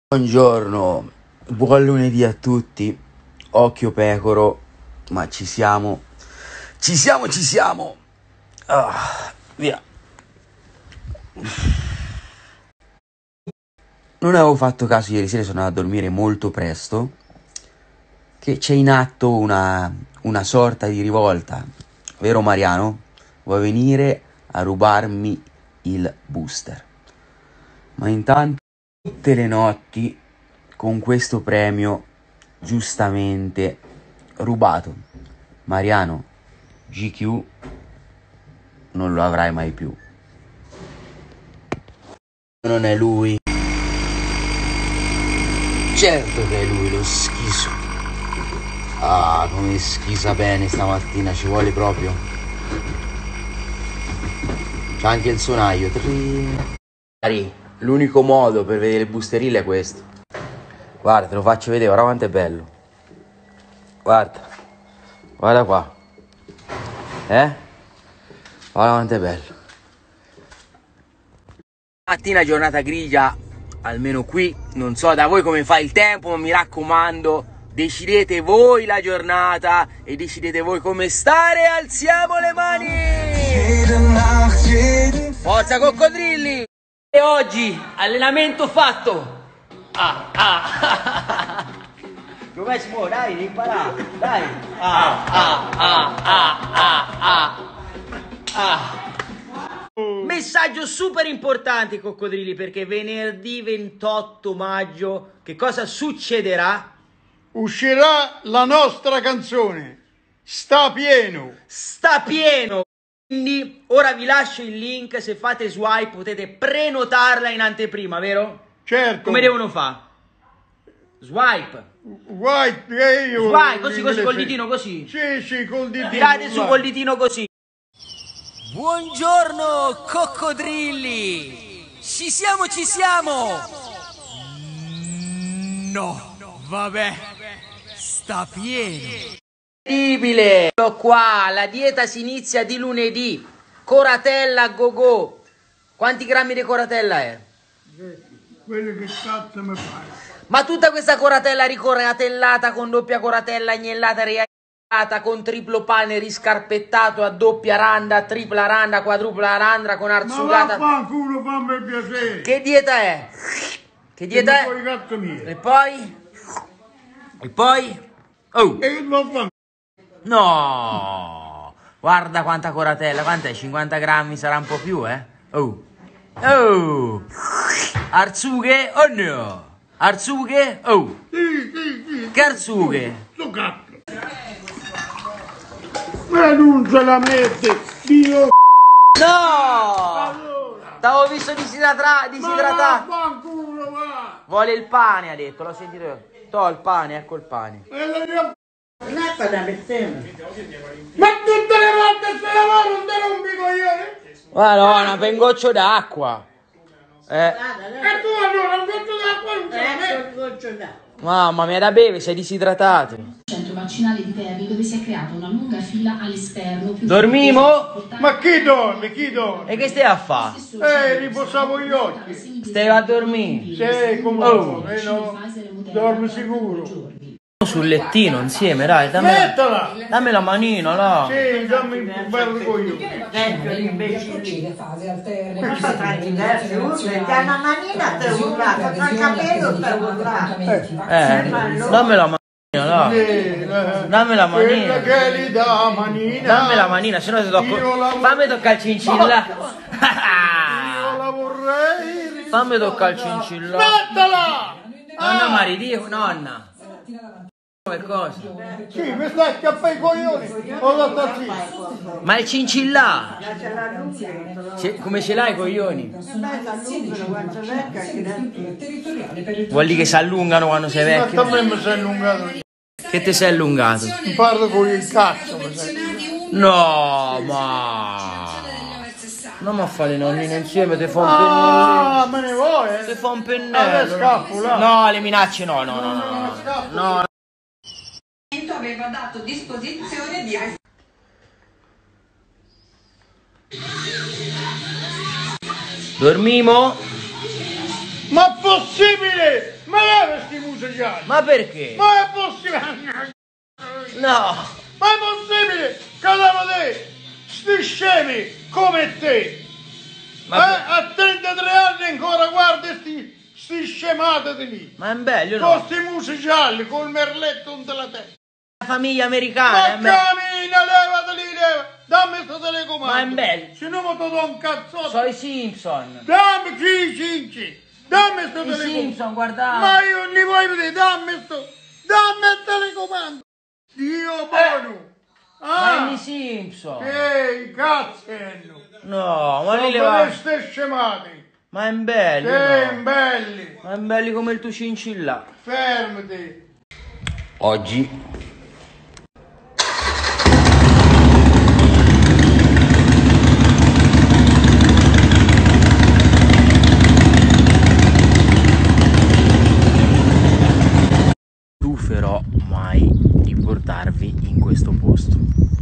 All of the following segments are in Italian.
Buongiorno, buon lunedì a tutti. Occhio pecoro, ma ci siamo. Via. Non avevo fatto caso ieri sera, sono andato a dormire molto presto, che c'è in atto una sorta di rivolta. Vero Mariano? Vuoi venire a rubarmi il booster? Ma intanto tutte le notti con questo premio giustamente rubato. Mariano, GQ non lo avrai mai più. Non è lui. Certo che è lui, lo schizo. Ah, come schisa bene stamattina, ci vuole proprio. C'è anche il suonaio. L'unico modo per vedere il boosterino è questo. Guarda, te lo faccio vedere, guarda quanto è bello. Guarda qua. Guarda quanto è bello. Mattina giornata grigia, almeno qui. Non so da voi come fa il tempo, ma mi raccomando, decidete voi la giornata e decidete voi come stare. Alziamo le mani. Forza coccodrilli. E oggi allenamento fatto. Dov'è Simo? Dai, devi imparare. Dai. Messaggio super importante, coccodrilli, perché venerdì 28 maggio che cosa succederà? Uscirà la nostra canzone. Sta pieno. Sta pieno. Quindi ora vi lascio il link, se fate swipe potete prenotarla in anteprima, vero? Certo. Come devono fare? Swipe. Swipe, così, col ditino così. Sì, col ditino. Tirate su col ditino così. Buongiorno coccodrilli. Ci siamo. No, vabbè. Sta pieno. Incredibile! Ecco qua, la dieta si inizia di lunedì. Coratella a go-go. Quanti grammi di coratella è? Quello che cazzo mi pare. Ma tutta questa coratella ricoratellata con doppia coratella agnellata reagliata con triplo pane riscarpettato a doppia randa, tripla randa, quadrupla randa con arzugata. Ma vaffanculo, fammi piacere. Che dieta è? Che dieta è? E poi? Oh! No! Guarda quanta coratella, quant'è? 50 grammi sarà un po' più, eh? Oh! Arzughe o no? Arzughe? Oh! Sì. Che arzughe? Sto cazzo. Ma non ce la mette, Dio. No! T'avevo visto disidratato. Ma vaffanculo, va. Vuole il pane, ha detto, l'ho sentito io. Il pane, ecco il pane. Ma tutte le volte se lavoro non te rompi i coglioni? Madonna, per un goccio d'acqua. E tu allora un goccio d'acqua non ce la metti? Mamma mia, da bere, sei disidratato. Centro vaccinale di Terni, dove si è creata una lunga fila all'esterno. Dormimo? Ma chi dorme? E che stai a fare? Riposavo gli occhi. Stai a dormire? Sì, come no, dormo sicuro. Sul lettino insieme, dai, Mettila! dammi la manina, là. Sì, dammi un bel coglione. C'è una manina te urlata, tra il capello te urlata. Dammi la manina, là. Dammi la manina. Quella che gli dà manina. Dammi la manina, se no ti tocco. Fammi toccare il cincilla. Io la vorrei. Fammi toccare il cincilla. Mettila! Nonna Maridio, nonna. Che cosa? Sì, mi stai a scappare i coglioni. Ho dato sì. Ma il cincilla? Come ce l'hai i coglioni? Vuol dire che si allungano quando sei Ma vecchio? a me mi sei allungato. Che ti sei allungato? Mi parlo con il cazzo. Mi sei. No, ma... Non mi fa le nonnine insieme, ti fa un Ah, pennello. me ne vuoi? Ti fa un pennello. Adesso scappo, là. No, le minacce no. Aveva dato disposizione di Dormimo? Ma possibile? Ma gialli. Ma perché? Ma è possibile? No. Ma è possibile che devo te, sti scemi come te, a 33 anni ancora guardi sti scemate di lì. Ma è bello, Con no? sti musi gialli, col merletto in la testa. La famiglia americana. Ma cammina, levati lì, dammi sto telecomando. Ma è bello. Se no mi ti do un cazzotto. Sono i Simpson. Dammi chi cinci. Dammi sto I telecomando. Simpson, guardate. Ma io non li vuoi vedere, dammi il telecomando. Dio buono. Ma i Simpson. Ehi, cazzello. No, ma li Sono leva. queste scemate. Ma è bello. No? Belli. Ma è belli come il tuo cincilla. Fermati. Oggi stuferò mai di portarvi in questo posto.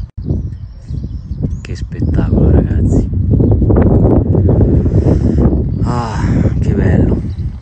Che spettacolo, ragazzi. Ah, che bello.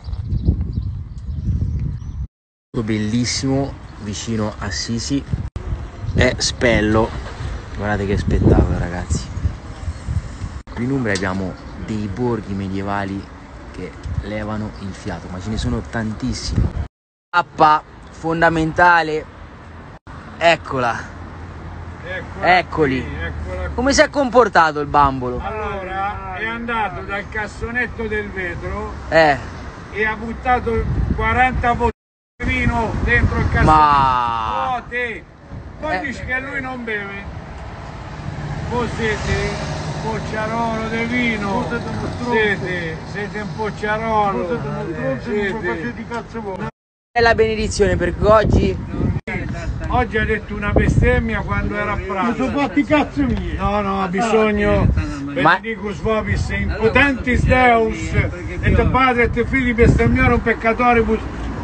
Bellissimo, vicino a Sisi è Spello. Guardate che spettacolo, ragazzi. Qui in Umbria abbiamo dei borghi medievali che levano il fiato, ma ce ne sono tantissimi. Tappa fondamentale, eccola. Eccoli. Eccola. Come si è comportato il bambolo? Allora, è andato dal cassonetto del vetro Eh, e ha buttato 40 bottiglie di vino dentro il cassonetto. ma... Vuote. Poi dice che lui non beve. Voi siete un pocciarolo di vino. Siete un pocciarolo. Siete. È la benedizione perché Oggi ha detto una bestemmia quando era a pranzo. Mi sono fatti i cazzi miei. No, no, ha bisogno. Benedicus vobis in potentis Deus et Padre et Filii bestemmiarum peccatoribus.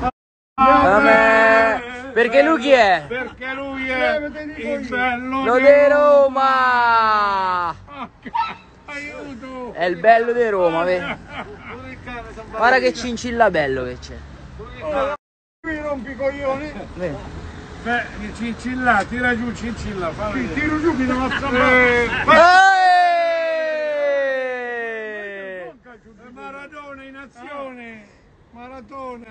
Amen. Perché lui chi è? Perché lui è il bello Lo di Roma! Aiuto! È il bello di Roma, vedi? Guarda che cincilla bello che c'è. Mi rompi i coglioni. Vedi? Beh, il cincilla, tira giù il cincilla. Sì, tiro giù che devo Maradona in azione. Maradona.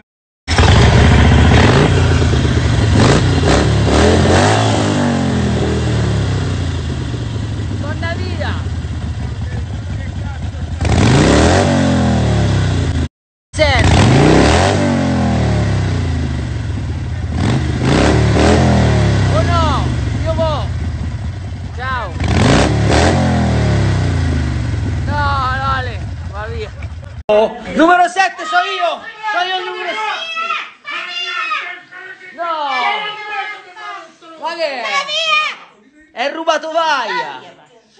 Donna via! Senti! Oh no! Io vo! Ciao! No, no, Ale! Va via! Oh, numero 7 so io! So io il numero 7! No! Ma che è? È rubato vaia!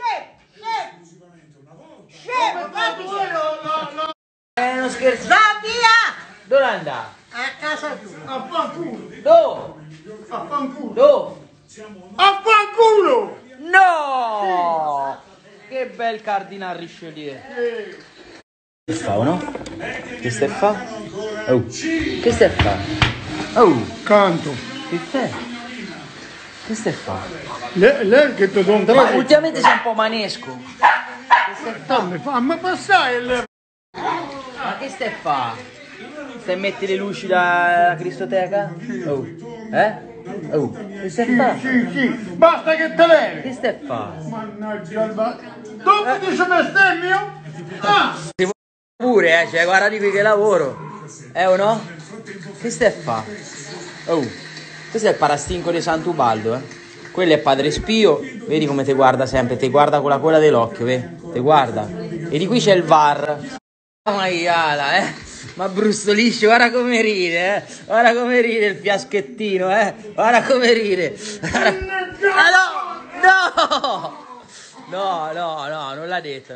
Non scherzo! Va via! Dove andà? A casa tua. Affanculo. Dove? Affanculo. Dove? Affanculo. No! Che bel cardinal Richelieu! Che fa, no? Che stai fa? Oh! Che stai fa? Oh! Canto. Che fai? Che stai fa? Lei che ti sono Ma ultimamente sei un po' manesco! Che stai fa? Fammi passare il... Ma che stai fa? Stai metti le luci da cristoteca? Oh! Eh? Oh! Che stai fa? Sì, basta che te levi. Che stai fa? Mannaggia il va... Dopo dice bestemmio? Ah! Pure, cioè guarda di qui che lavoro. O no? Che stai fa? Oh, questo è il parastinco di Sant'Ubaldo, Quello è Padre Spio, vedi come ti guarda sempre, ti guarda con la coda dell'occhio, vedi? Ti guarda. E di qui c'è il VAR. Oh maiala, Ma brustolisce, guarda come ride, Guarda come ride il fiaschettino, Guarda come ride. Ah, no! No! No, non l'ha detto,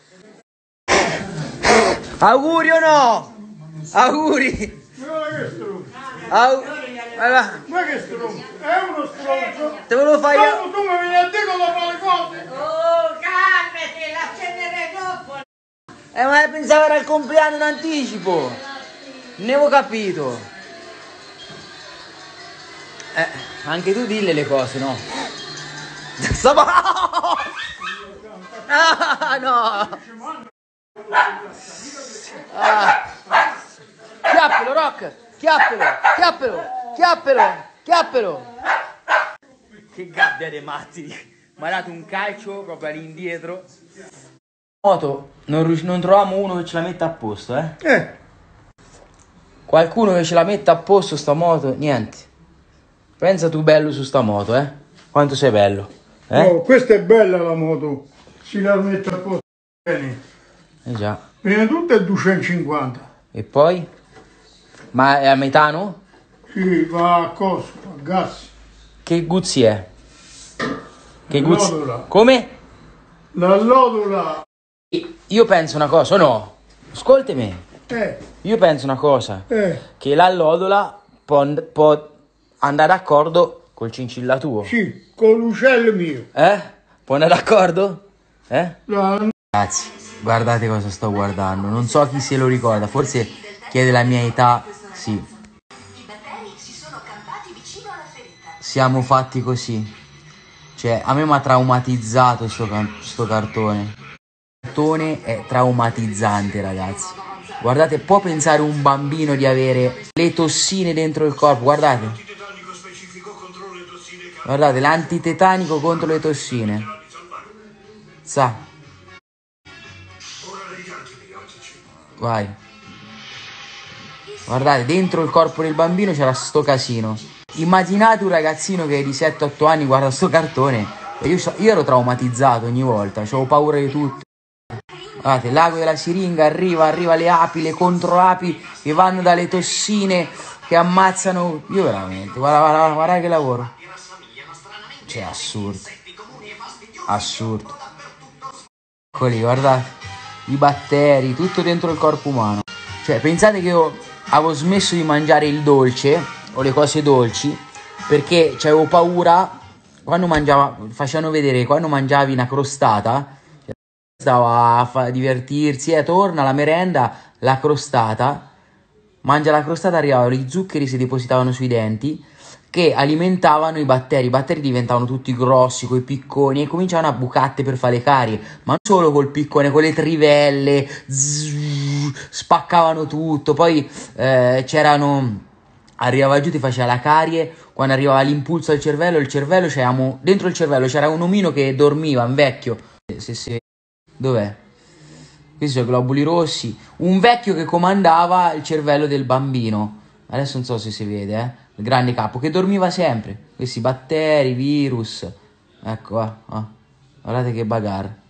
Auguri o no? Auguri! Ma che stronzo? È uno stronzo? Te lo fai io? Tu mi vieni a dire come fa le cose? Oh, calmati, la cenere dopo. Ma pensavo era il compleanno in anticipo. Ne avevo capito. Anche tu dille le cose, no? Ah, no! Ah. Chiappelo, Rock! Chiappelo! Chiappelo! Chiappelo! Chiappelo! Che gabbia dei matti! Mi ha dato un calcio proprio all'indietro. Moto, non troviamo uno che ce la metta a posto, eh? Qualcuno che ce la metta a posto sta moto, niente. Pensa tu bello su sta moto, eh? Quanto sei bello, eh? Oh, questa è bella la moto, si la mette a posto bene. Già. Prima di tutto è 250. E poi? Ma è a metano? Sì, va a costo, a gas. Che guzzi è? Che guzzi? L'allodola. Come? L'allodola. Io penso una cosa, no? Ascoltami. Io penso una cosa. Che l'allodola può andare d'accordo col cincilla tuo. Sì, con l'uccello mio. Può andare d'accordo? La... Ragazzi, guardate cosa sto guardando. Non so chi se lo ricorda. Forse chi è della mia età, sì. I batteri si sono campati vicino alla ferita. Siamo fatti così. Cioè, a me mi ha traumatizzato sto cartone. Il cartone è traumatizzante, ragazzi. Guardate, può pensare un bambino di avere le tossine dentro il corpo? Guardate. Guardate, l'antitetanico contro le tossine. Sa. Vai. Guardate, dentro il corpo del bambino c'era sto casino. Immaginate un ragazzino che di 7-8 anni guarda sto cartone. E io ero traumatizzato ogni volta, avevo paura di tutto. Guardate, l'ago della siringa arriva le api, le controapi che vanno dalle tossine che ammazzano. Io veramente, guarda che lavoro. Cioè, assurdo. Assurdo. Eccoli, guardate. I batteri, tutto dentro il corpo umano. Cioè, pensate che io avevo smesso di mangiare il dolce o le cose dolci perché avevo paura quando facevano vedere quando mangiavi una crostata, stava a divertirsi, torna la merenda, la crostata, mangia la crostata, arrivavano gli zuccheri, si depositavano sui denti che alimentavano i batteri diventavano tutti grossi, coi picconi e cominciavano a bucatte per fare le carie, ma non solo col piccone, con le trivelle, spaccavano tutto, poi arrivava giù, ti faceva la carie, quando arrivava l'impulso al cervello, dentro il cervello c'era un omino che dormiva, un vecchio, dov'è? Questi sono i globuli rossi, un vecchio che comandava il cervello del bambino, adesso non so se si vede, il grande capo, che dormiva sempre, questi batteri, virus, ecco, guardate che bagarre.